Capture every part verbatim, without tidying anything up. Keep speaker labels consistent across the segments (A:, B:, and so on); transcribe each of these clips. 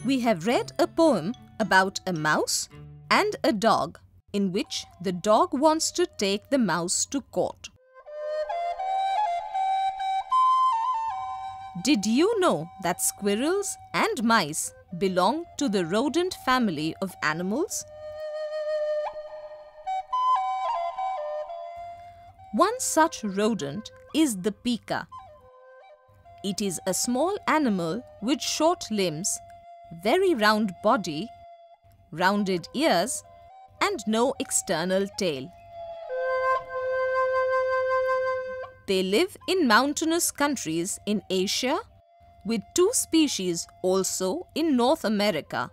A: We have read a poem about a mouse and a dog in which the dog wants to take the mouse to court. Did you know that squirrels and mice belong to the rodent family of animals? One such rodent is the pika. It is a small animal with short limbs, very round body, rounded ears, and no external tail. They live in mountainous countries in Asia, with two species also in North America.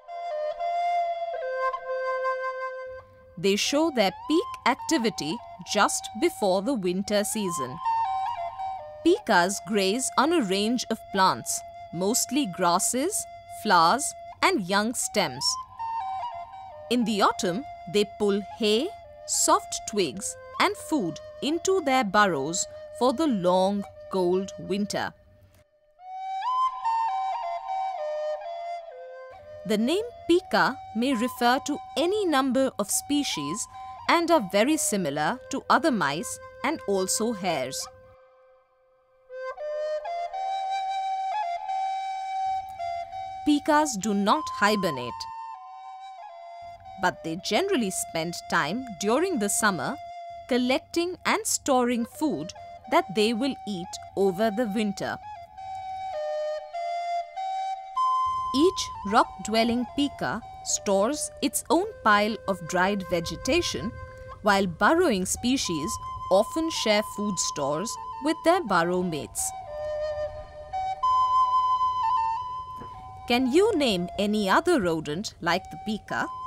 A: They show their peak activity just before the winter season. Pikas graze on a range of plants, mostly grasses, flowers, and young stems. In the autumn, they pull hay, soft twigs, and food into their burrows for the long, cold winter. The name Pika may refer to any number of species and are very similar to other mice and also hares. Pikas do not hibernate, but they generally spend time during the summer collecting and storing food that they will eat over the winter. Each rock-dwelling pika stores its own pile of dried vegetation, while burrowing species often share food stores with their burrow mates. Can you name any other rodent like the pika?